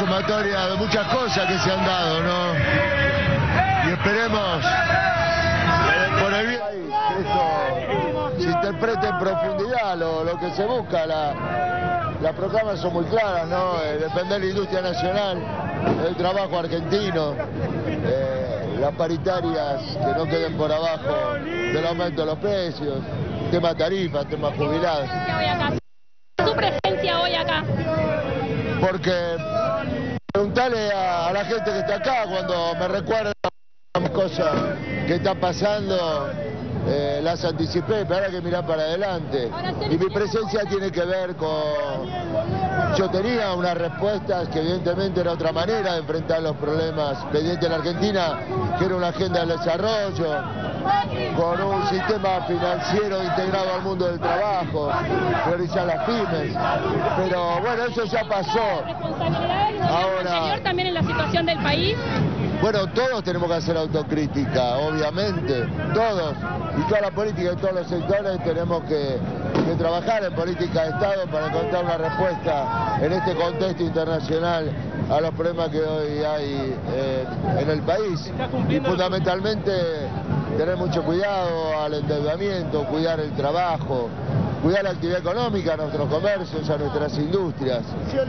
sumatoria de muchas cosas que se han dado, ¿no? Y esperemos por el bien que esto se interprete en profundidad lo que se busca. Las proclamas son muy claras, ¿no? Defender la industria nacional, el trabajo argentino, las paritarias que no queden por abajo del aumento de los precios, tema tarifas, tema jubilados. ¿Su presencia hoy acá? Porque preguntarle a la gente que está acá cuando me recuerda las cosas que están pasando, las anticipé, pero ahora hay que mirar para adelante. Y mi presencia tiene que ver con... Yo tenía unas respuestas que evidentemente era otra manera de enfrentar los problemas pendientes en la Argentina, que era una agenda del desarrollo, con un sistema financiero integrado al mundo del trabajo, priorizar las pymes. Pero bueno, eso ya pasó. Ahora, también en la situación del país. Bueno, todos tenemos que hacer autocrítica, obviamente, todos, y toda la política de todos los sectores tenemos que trabajar en política de Estado para encontrar una respuesta en este contexto internacional a los problemas que hoy hay en el país. Y fundamentalmente tener mucho cuidado al endeudamiento, cuidar el trabajo, cuidar la actividad económica, a nuestros comercios, a nuestras industrias.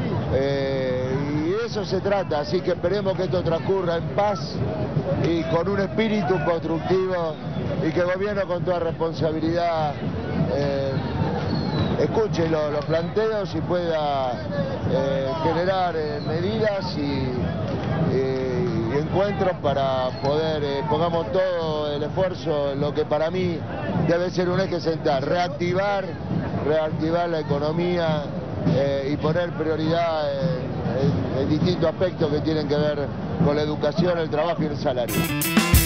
Y de eso se trata, así que esperemos que esto transcurra en paz y con un espíritu constructivo y que el gobierno con toda responsabilidad escuche los planteos y pueda generar medidas y encuentros para poder, pongamos todo el esfuerzo en lo que para mí debe ser un eje central, reactivar la economía y poner prioridad en distintos aspectos que tienen que ver con la educación, el trabajo y el salario.